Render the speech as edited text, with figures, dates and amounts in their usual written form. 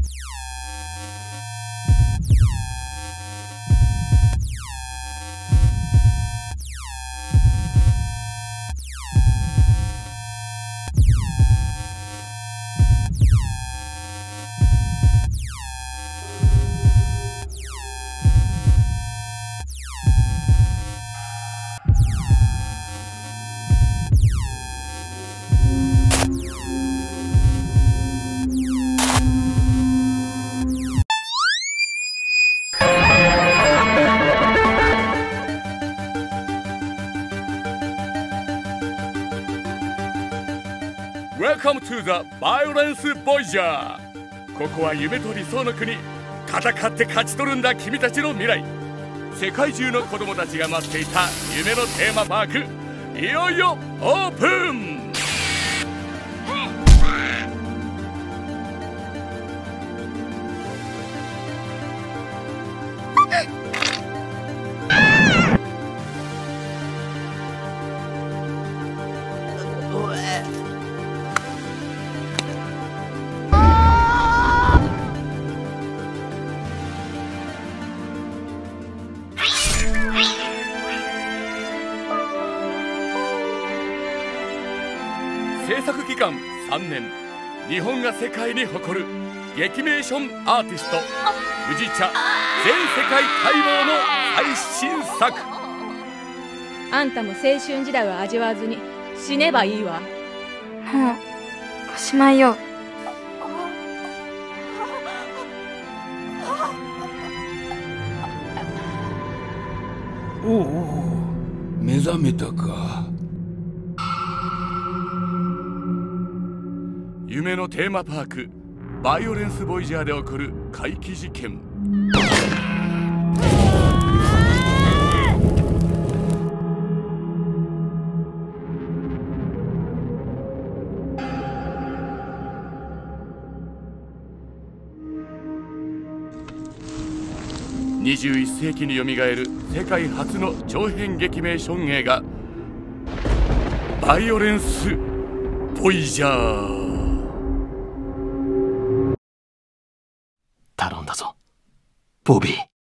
Welcome to the Violence Voyager。 ここは夢と理想の国。戦って勝ち取るんだ君たちの未来。世界中の子供たちが待っていた夢のテーマパーク、いよいよオープン。制作期間3年、日本が世界に誇る劇メーションアーティスト宇治茶全世界待望の最新作。 あんたも青春時代を味わわずに死ねばいいわ。 もうおしまいよ。 おお、目覚めたか。 夢のテーマパークバイオレンスボイジャーで起こる怪奇事件。21世紀によみがえる世界初の長編劇メーション映画バイオレンスボイジャー。 頼んだぞボビー。